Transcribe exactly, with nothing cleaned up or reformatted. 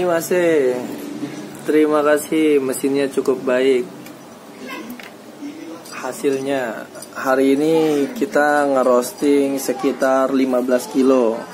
Ini masih. Terima kasih, mesinnya cukup baik. Hasilnya hari ini kita ngerosting sekitar lima belas kilo.